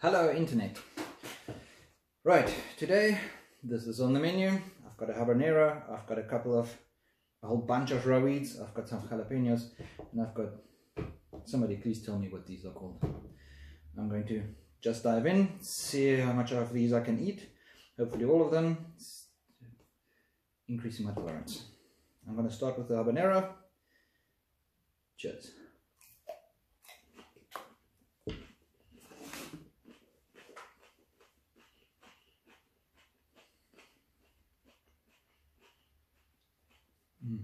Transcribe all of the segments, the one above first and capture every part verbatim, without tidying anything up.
Hello Internet. Right, today this is on the menu. I've got a habanero, I've got a couple of, a whole bunch of raw weeds, I've got some jalapenos, and I've got, somebody please tell me what these are called. I'm going to just dive in, see how much of these I can eat, hopefully all of them, increasing my tolerance. I'm going to start with the habanero. Cheers. Mm.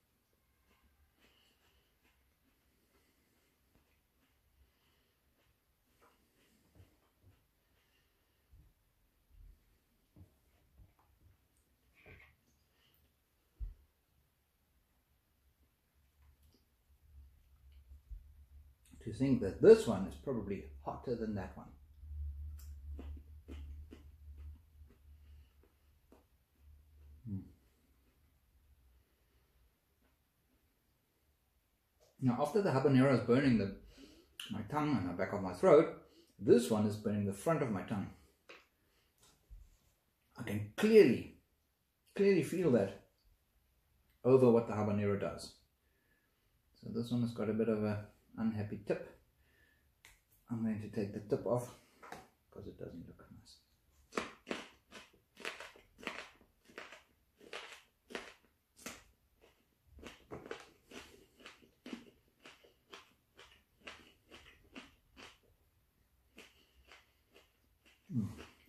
To think that this one is probably hotter than that one. Mm. Now after the habanero is burning the, my tongue and the back of my throat, this one is burning the front of my tongue. I can clearly, clearly feel that over what the habanero does. So this one has got a bit of a unhappy tip. I'm going to take the tip off because it doesn't look nice. Mm.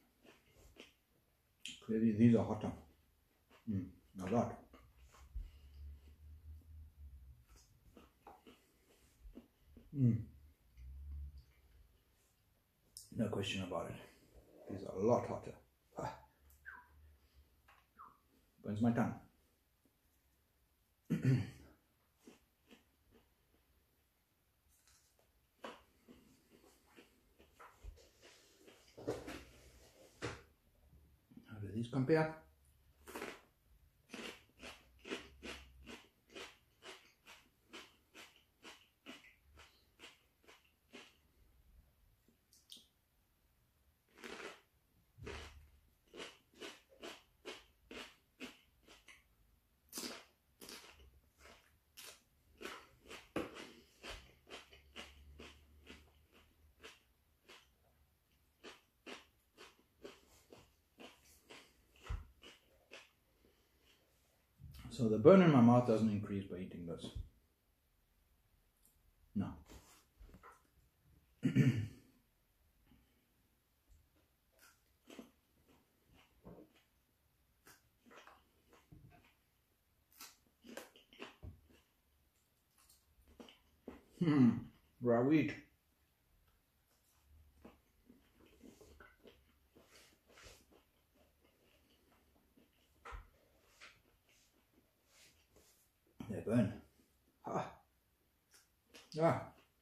Clearly these are hotter. Mm, a lot. Mm. No question about it. These are a lot hotter. Ah. Burns my tongue. How do these compare? So the burn in my mouth doesn't increase by eating this. No. Hmm, raw wheat. They burn. Ah. Ah.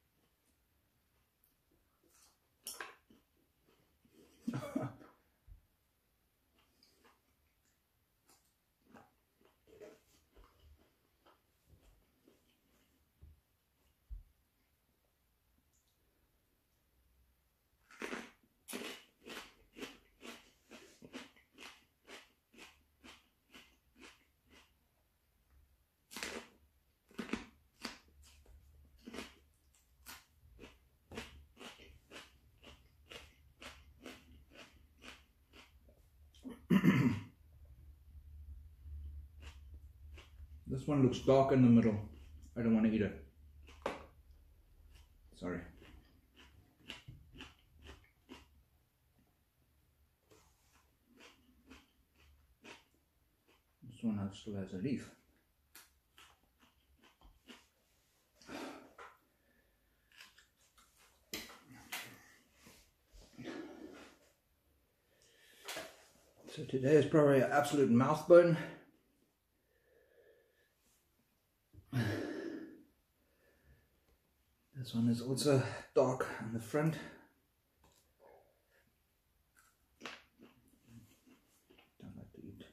This one looks dark in the middle. I don't want to eat it. Sorry. This one has, still has a leaf. So today is probably an absolute mouth burn. This one is also dark on the front. Don't like to eat.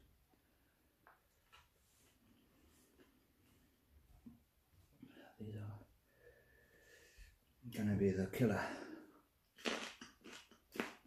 These are gonna be the killer.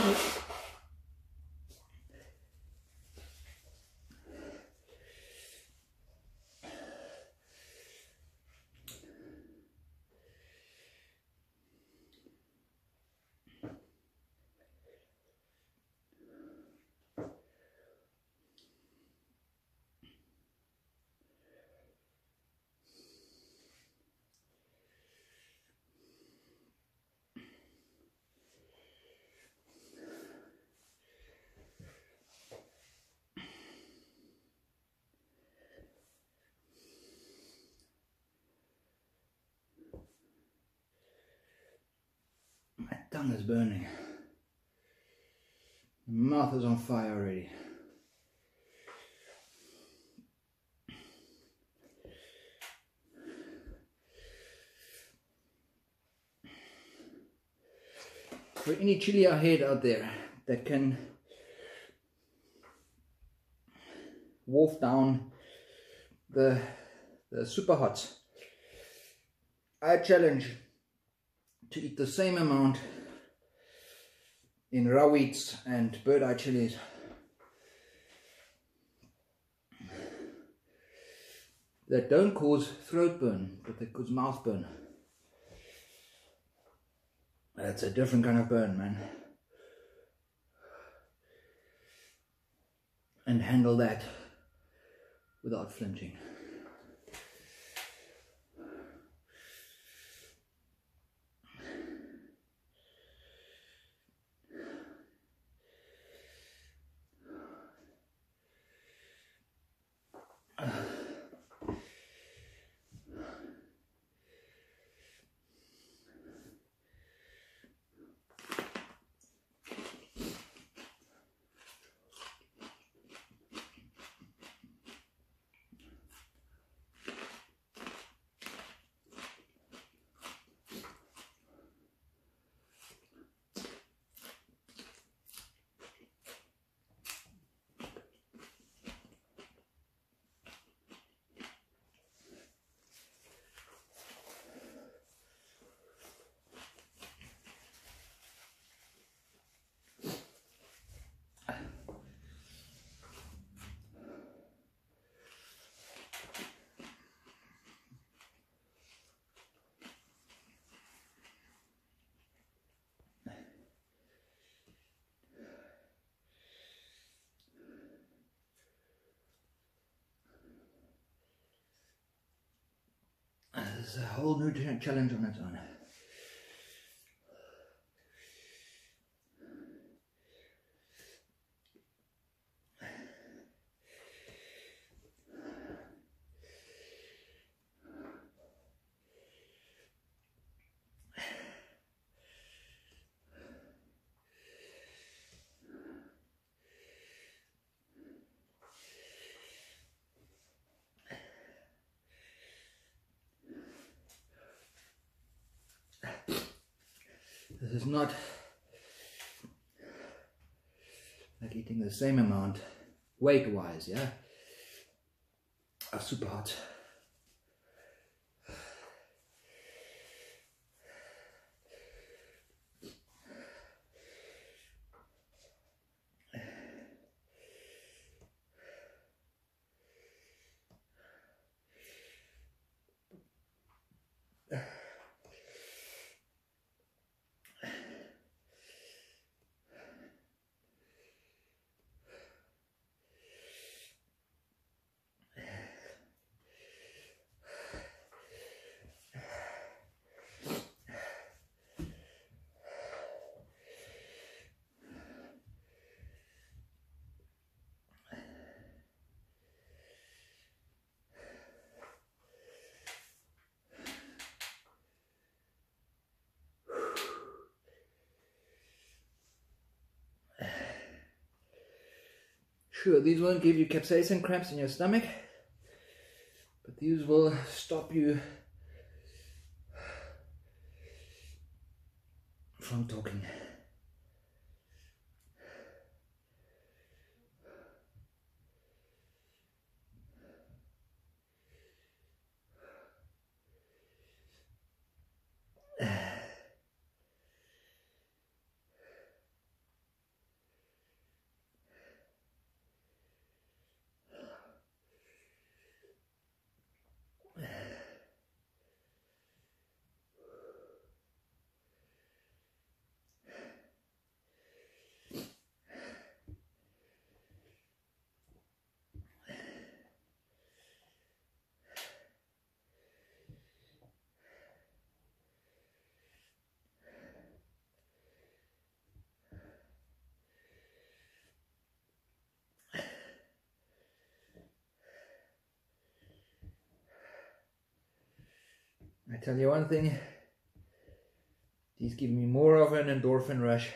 My tongue is burning. My mouth is on fire already. For any chili ahead out there that can wolf down the, the super hots, I challenge to eat the same amount in raw wheats and bird eye chilies that don't cause throat burn, but they cause mouth burn. That's a different kind of burn, man. And handle that without flinching. This is a whole new challenge on its own. This is not like eating the same amount weight wise, yeah, of super hot. Sure, these won't give you capsaicin cramps in your stomach, but these will stop you from talking. I tell you one thing, these give me more of an endorphin rush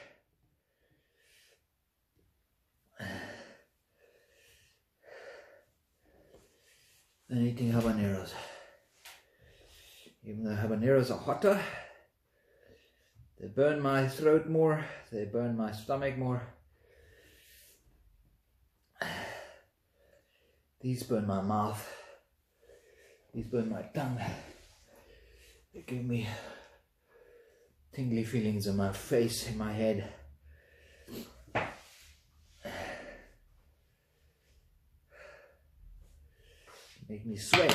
than eating habaneros. Even though habaneros are hotter, they burn my throat more, they burn my stomach more. These burn my mouth, these burn my tongue. They give me tingly feelings in my face, in my head. Make me sweat.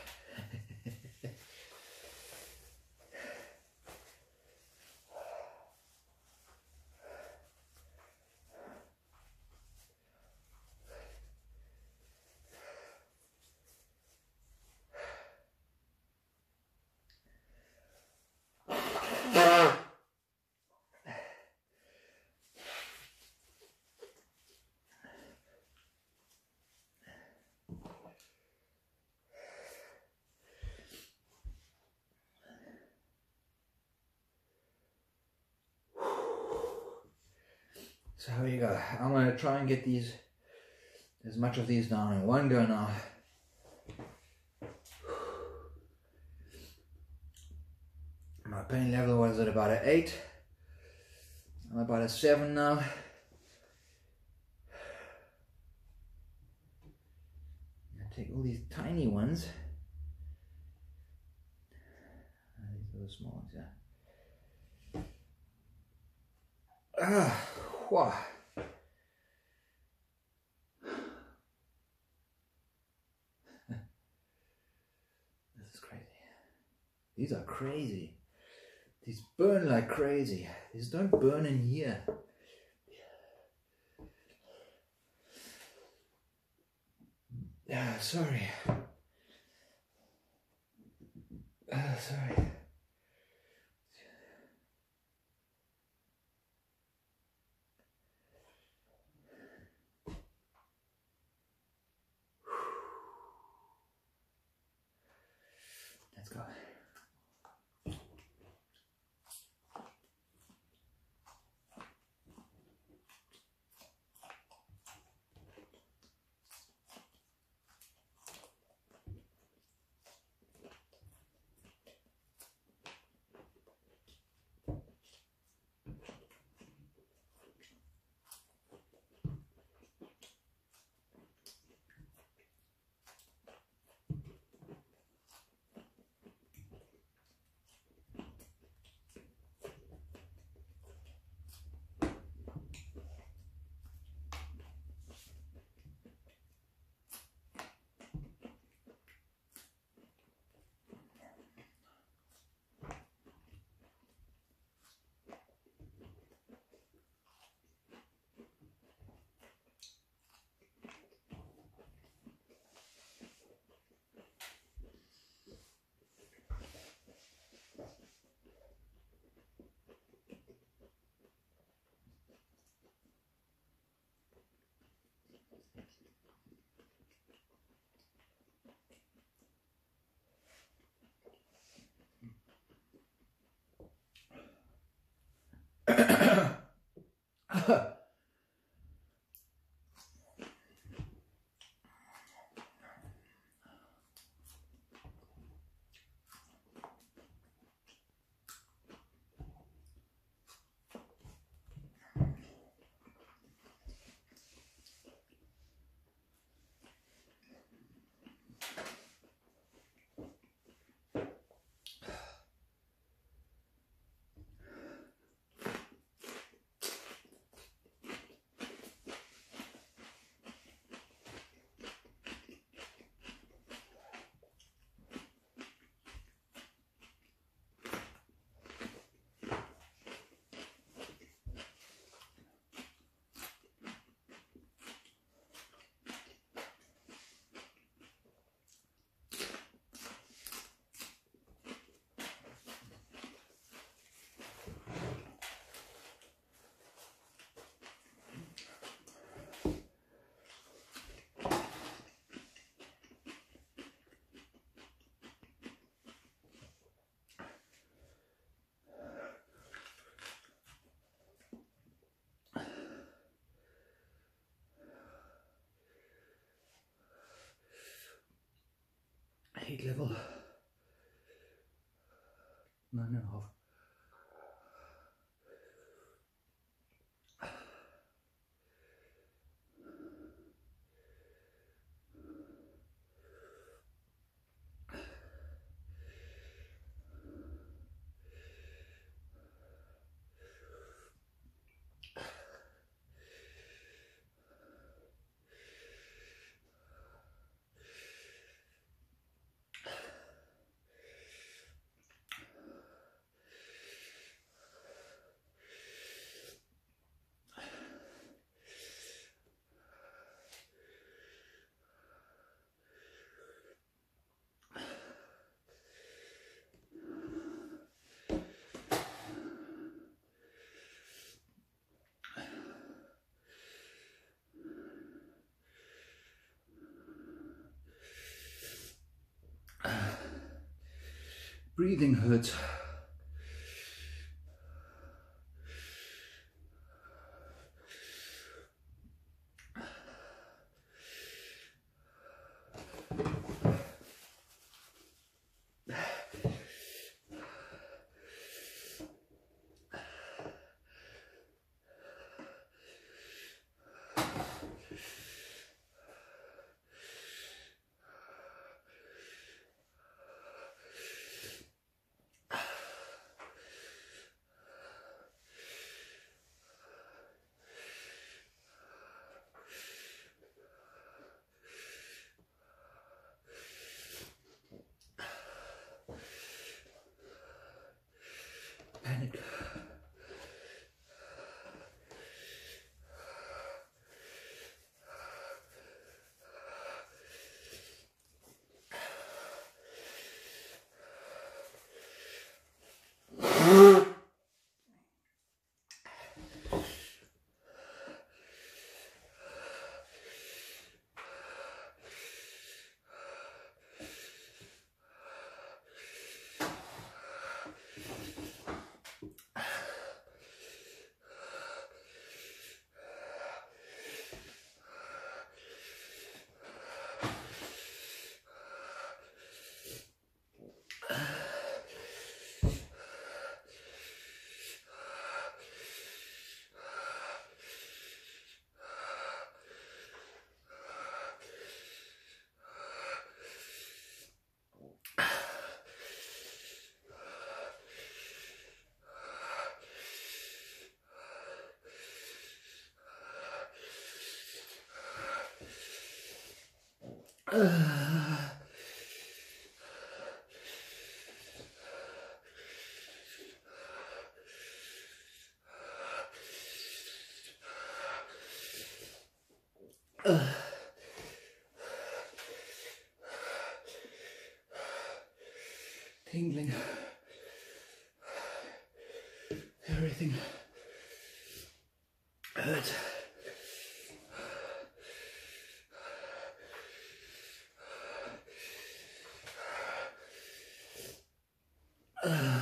So here you go. I'm going to try and get these, as much of these down in one go now. My pain level was at about an eight. I'm about a seven now. I take all these tiny ones. These are the small ones, yeah. Ah. Wow. This is crazy. These are crazy. These burn like crazy. These don't burn in here. Yeah, sorry. Uh, sorry. Let's go. heat level nine and a half. Breathing hurts. Panic. Uh, uh, tingling. Everything hurts. Uh,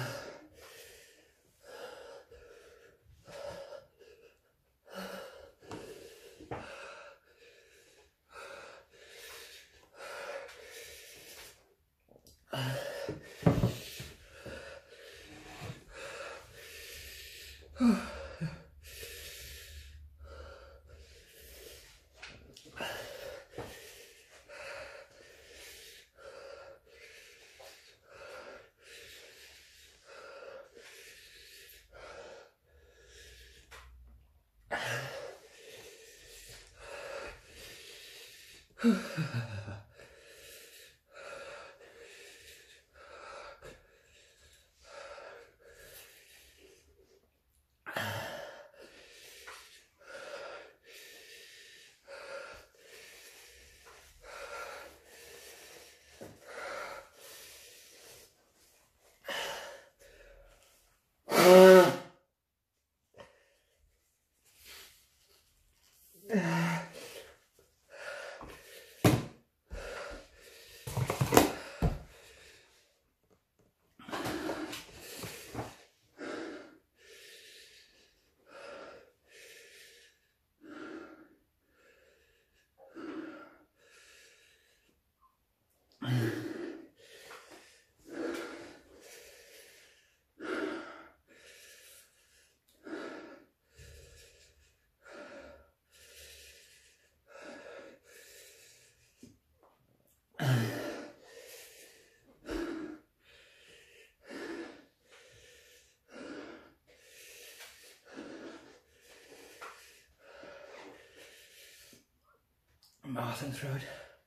mouth and throat.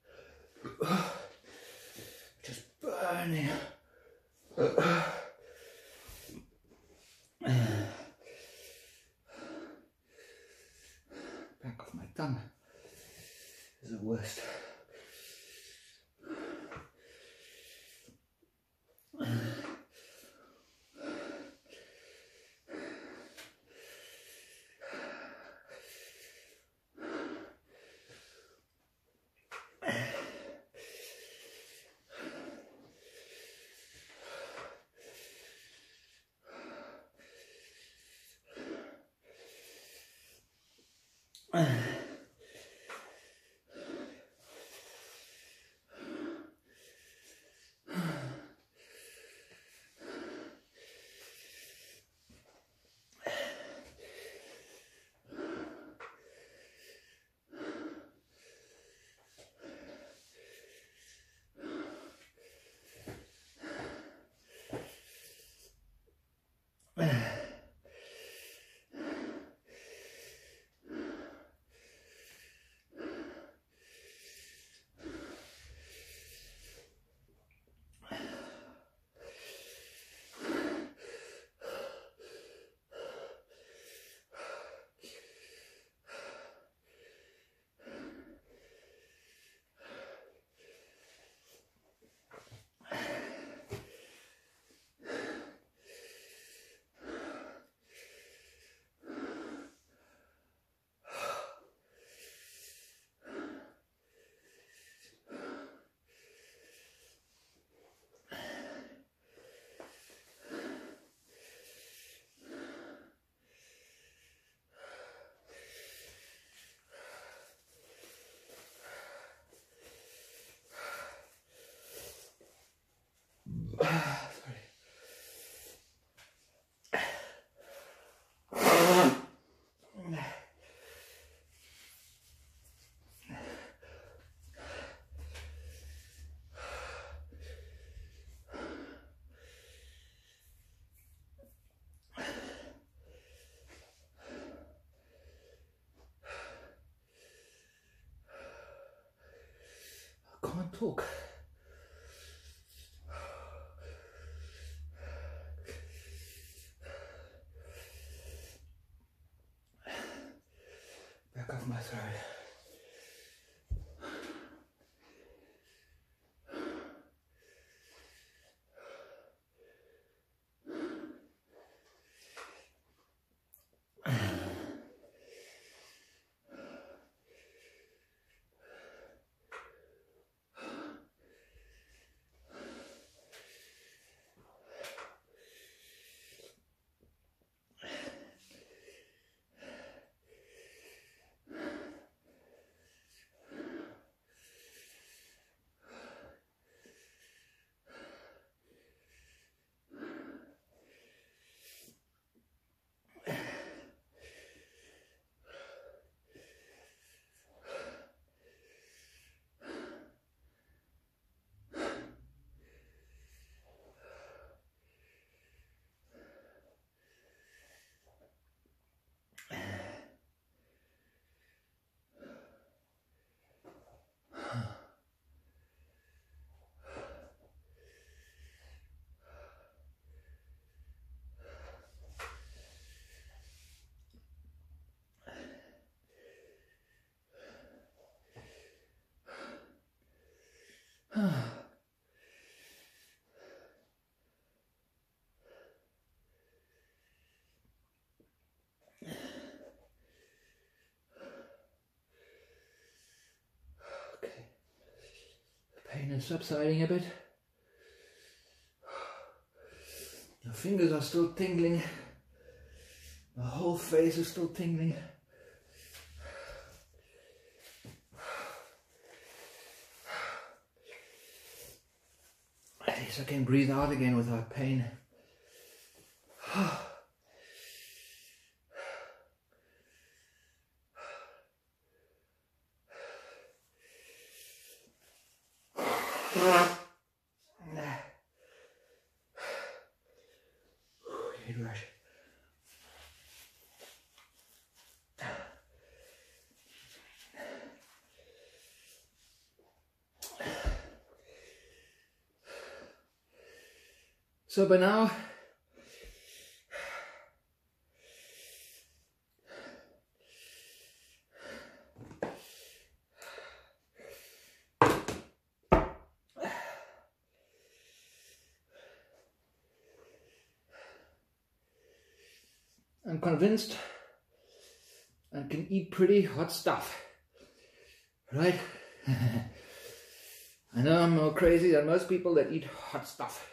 Just burning. Back of my tongue is the worst. Can't talk. Back of my throat. Pain is subsiding a bit. The fingers are still tingling. The whole face is still tingling. At least I can breathe out again without pain. Head rush. So by now, I'm convinced I can eat pretty hot stuff, right? I know I'm more crazy than most people that eat hot stuff.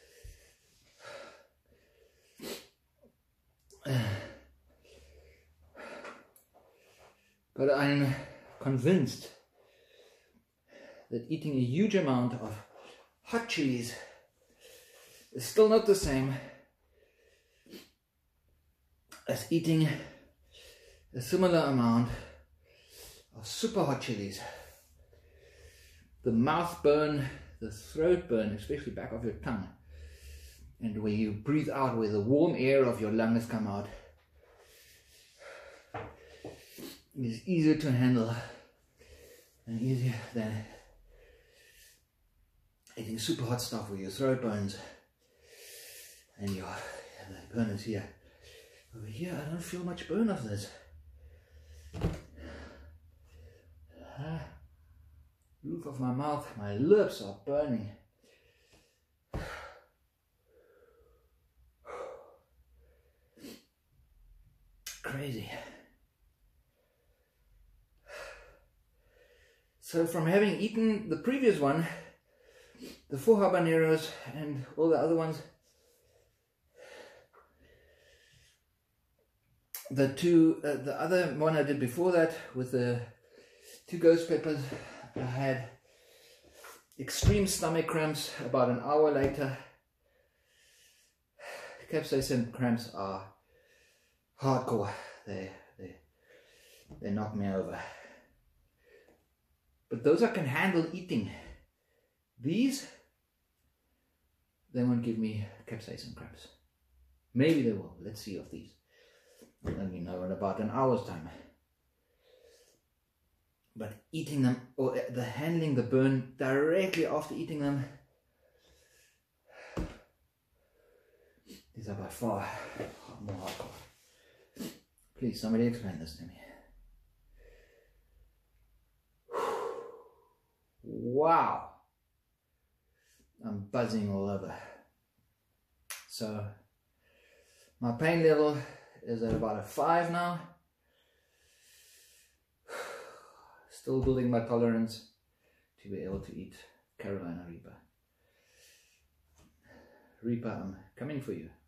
But I'm convinced that eating a huge amount of hot chilies is still not the same as eating a similar amount of super hot chilies. The mouth burn, the throat burn, especially back of your tongue, and where you breathe out, where the warm air of your lungs come out, is easier to handle and easier than eating super hot stuff where your throat burns and your and the burn is here. Over here, I don't feel much burn of this. Ah, roof of my mouth, my lips are burning. Crazy. So from having eaten the previous one, the four habaneros and all the other ones, the two, uh, the other one I did before that with the two ghost peppers, I had extreme stomach cramps about an hour later. Capsaicin cramps are hardcore. They, they, they knock me over. But those I can handle eating. These, they won't give me capsaicin cramps. Maybe they will. Let's see of these. I'll let me know in about an hour's time. But eating them, or the handling the burn directly after eating them, these are by far more hardcore. Please, somebody explain this to me. Wow, I'm buzzing all over. So my pain level is at about a five now. Still building my tolerance to be able to eat Carolina Reaper. Reaper, I'm coming for you.